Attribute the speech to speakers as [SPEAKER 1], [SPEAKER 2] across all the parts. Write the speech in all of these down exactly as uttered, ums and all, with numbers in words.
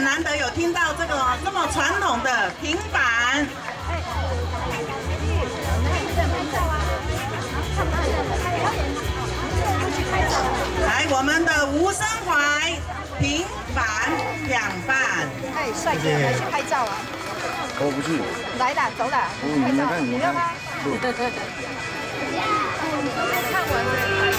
[SPEAKER 1] 很难得有听到这个这么传统的平板。来，我们的吴生怀平板两半。
[SPEAKER 2] 哎，帅哥，来去拍照啊！
[SPEAKER 3] 我不去。
[SPEAKER 2] 来啦，走啦，
[SPEAKER 3] 嗯，
[SPEAKER 2] 拍照，
[SPEAKER 3] 你
[SPEAKER 2] 你让他。看完。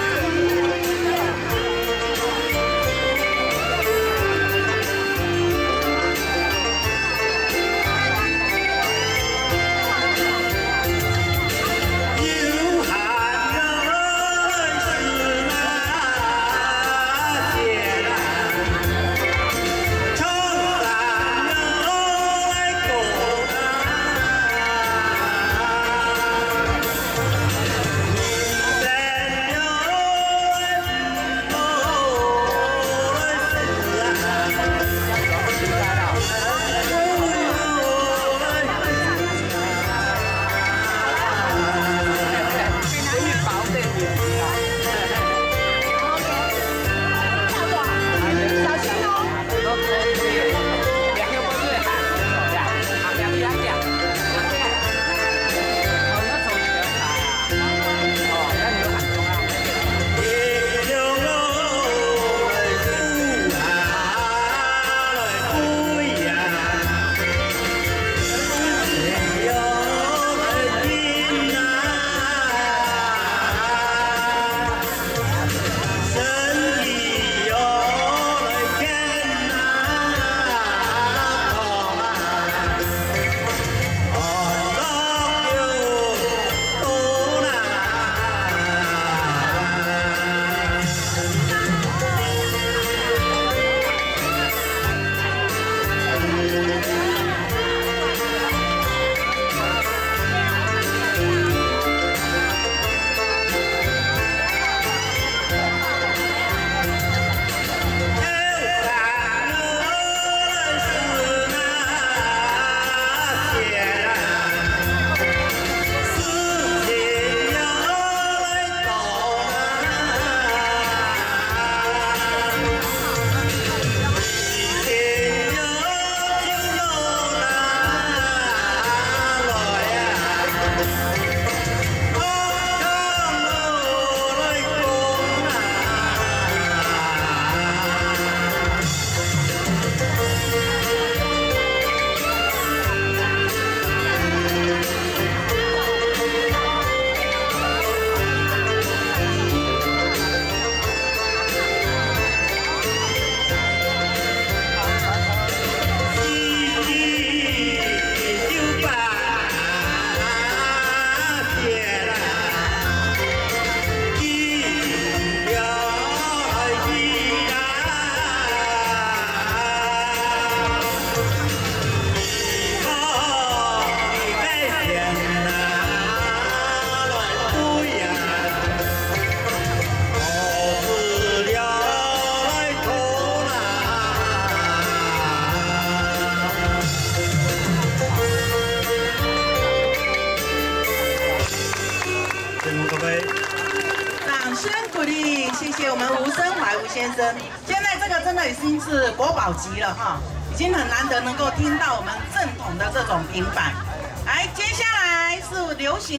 [SPEAKER 2] 掌声鼓励，谢谢我们吴生怀吴先生。现在这个真的已经是国宝级了哈，已经很难得能够听到我们正统的这种平板。来，接下来是流行。